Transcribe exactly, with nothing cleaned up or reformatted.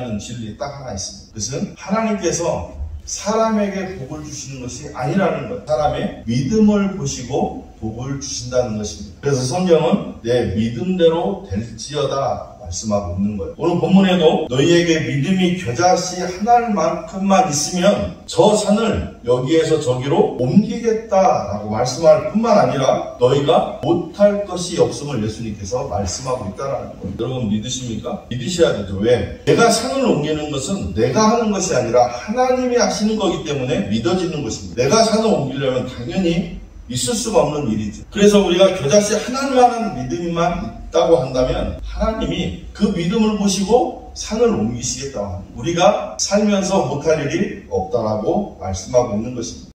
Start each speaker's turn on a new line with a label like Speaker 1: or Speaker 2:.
Speaker 1: 중요한 진리 딱 하나 있습니다. 그것은 하나님께서 사람에게 복을 주시는 것이 아니라는 것. 사람의 믿음을 보시고 복을 주신다는 것입니다. 그래서 성경은 내 믿음대로 될지어다 말씀하고 있는 거예요. 오늘 본문에도 너희에게 믿음이 겨자씨 하나만큼만 있으면 저 산을 여기에서 저기로 옮기겠다라고 말씀할 뿐만 아니라 너희가 못할 것이 없음을 예수님께서 말씀하고 있다는 거예요. 여러분 믿으십니까? 믿으셔야 되죠. 왜? 내가 산을 옮기는 것은 내가 하는 것이 아니라 하나님이 하시는 거기 때문에 믿어지는 것입니다. 내가 산을 옮기려면 당연히 있을 수가 없는 일이죠. 그래서 우리가 겨자씨 하나만한 믿음만 있다고 한다면 하나님이 그 믿음을 보시고 산을 옮기시겠다. 우리가 살면서 못할 일이 없다라고 말씀하고 있는 것입니다.